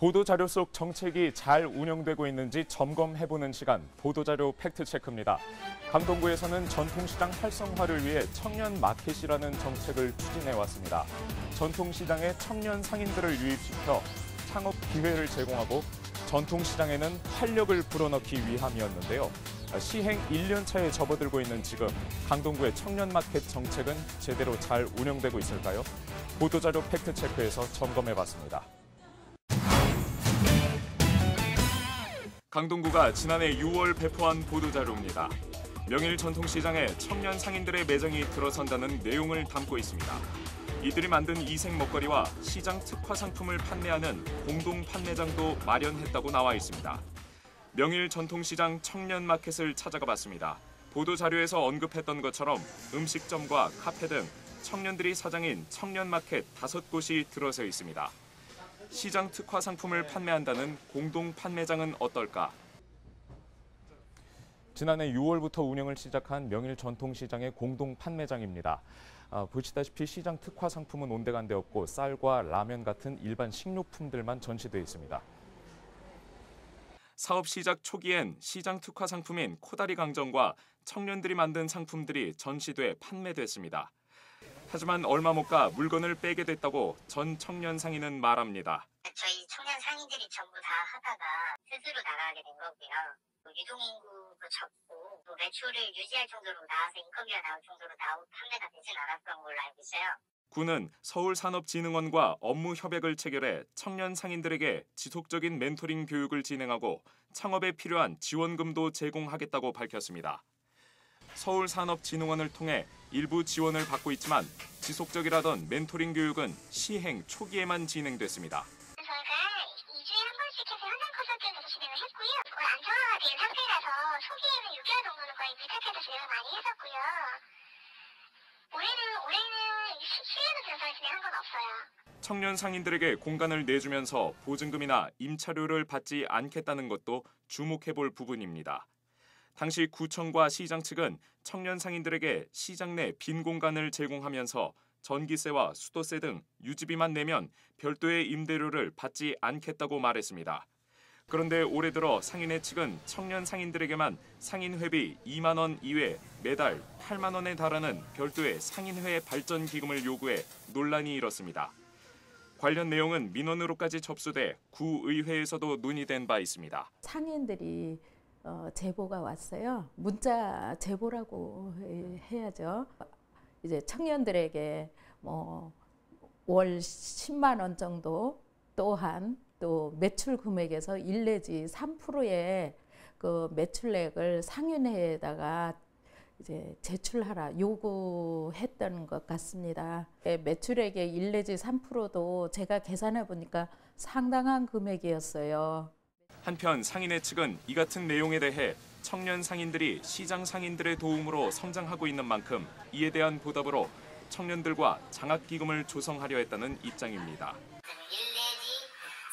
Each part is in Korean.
보도자료 속 정책이 잘 운영되고 있는지 점검해보는 시간, 보도자료 팩트체크입니다. 강동구에서는 전통시장 활성화를 위해 청년 마켓이라는 정책을 추진해왔습니다. 전통시장에 청년 상인들을 유입시켜 창업 기회를 제공하고 전통시장에는 활력을 불어넣기 위함이었는데요. 시행 1년 차에 접어들고 있는 지금 강동구의 청년마켓 정책은 제대로 잘 운영되고 있을까요? 보도자료 팩트체크에서 점검해봤습니다. 강동구가 지난해 6월 배포한 보도자료입니다. 명일 전통시장에 청년 상인들의 매장이 들어선다는 내용을 담고 있습니다. 이들이 만든 이색 먹거리와 시장 특화 상품을 판매하는 공동 판매장도 마련했다고 나와 있습니다. 명일 전통시장 청년마켓을 찾아가 봤습니다. 보도자료에서 언급했던 것처럼 음식점과 카페 등 청년들이 사장인 청년마켓 5곳이 들어서 있습니다. 시장 특화 상품을 판매한다는 공동 판매장은 어떨까? 지난해 6월부터 운영을 시작한 명일 전통시장의 공동 판매장입니다. 보시다시피 시장 특화 상품은 온데간데 없고 쌀과 라면 같은 일반 식료품들만 전시돼 있습니다. 사업 시작 초기엔 시장 특화 상품인 코다리 강정과 청년들이 만든 상품들이 전시돼 판매됐습니다. 하지만 얼마 못 가 물건을 빼게 됐다고 전 청년 상인은 말합니다. 저희 청년 상인들이 전부 다 하다가 스스로 나가게 된 거고요. 유동인구도 적고 또 매출을 유지할 정도로 나와서 인건비가 나올 정도로 판매가 되진 않았던 걸로 알고 있어요. 군은 서울산업진흥원과 업무 협약을 체결해 청년 상인들에게 지속적인 멘토링 교육을 진행하고 창업에 필요한 지원금도 제공하겠다고 밝혔습니다. 서울산업진흥원을 통해 일부 지원을 받고 있지만 지속적이라던 멘토링 교육은 시행 초기에만 진행됐습니다. 저희가 2주에 한 번씩 해서 현장 콘서트에서 진행을 했고요. 안정화된 상태라서 초기에는 6개월 정도는 거의 밀착해서 진행을 많이 했었고요. 올해는 실내로 들어서 진행한 건 없어요. 청년 상인들에게 공간을 내주면서 보증금이나 임차료를 받지 않겠다는 것도 주목해볼 부분입니다. 당시 구청과 시장 측은 청년 상인들에게 시장 내 빈 공간을 제공하면서 전기세와 수도세 등 유지비만 내면 별도의 임대료를 받지 않겠다고 말했습니다. 그런데 올해 들어 상인회 측은 청년 상인들에게만 상인회비 2만 원 이외 매달 8만 원에 달하는 별도의 상인회 발전 기금을 요구해 논란이 일었습니다. 관련 내용은 민원으로까지 접수돼 구의회에서도 논의된 바 있습니다. 상인들이 제보가 왔어요. 문자 제보라고 해야죠. 이제 청년들에게 월 10만 원 정도 또한 또 매출 금액에서 1 내지 3%의 그 매출액을 상인회에다가 이제 제출하라 요구했던 것 같습니다. 매출액의 1 내지 3%도 제가 계산해 보니까 상당한 금액이었어요. 한편 상인회 측은 이 같은 내용에 대해 청년 상인들이 시장 상인들의 도움으로 성장하고 있는 만큼 이에 대한 보답으로 청년들과 장학기금을 조성하려 했다는 입장입니다. 1 내지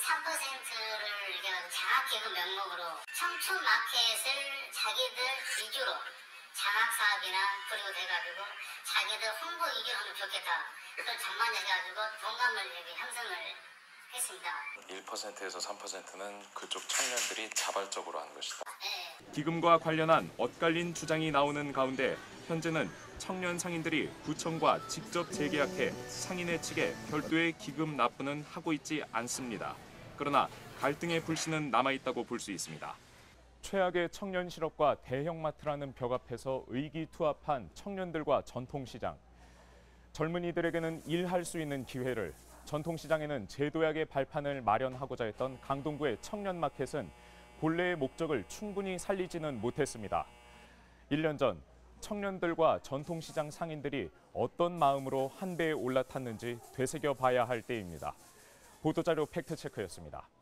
3%를 장학기금 명목으로 청춘 마켓을 자기들 위주로 장학사업이나 그리고 돼가지고 자기들 홍보 위주로 하면 좋겠다. 그런 전망해가지고 동감을 형성을 했습니다. 1%에서 3%는 그쪽 청년들이 자발적으로 한 것이다. 네. 기금과 관련한 엇갈린 주장이 나오는 가운데 현재는 청년 상인들이 구청과 직접 재계약해 상인회 측에 별도의 기금 납부는 하고 있지 않습니다. 그러나 갈등의 불씨는 남아있다고 볼 수 있습니다. 최악의 청년 실업과 대형마트라는 벽 앞에서 의기투합한 청년들과 전통시장. 젊은이들에게는 일할 수 있는 기회를, 전통시장에는 제도약의 발판을 마련하고자 했던 강동구의 청년마켓은 본래의 목적을 충분히 살리지는 못했습니다. 1년 전 청년들과 전통시장 상인들이 어떤 마음으로 한 배에 올라탔는지 되새겨봐야 할 때입니다. 보도자료 팩트체크였습니다.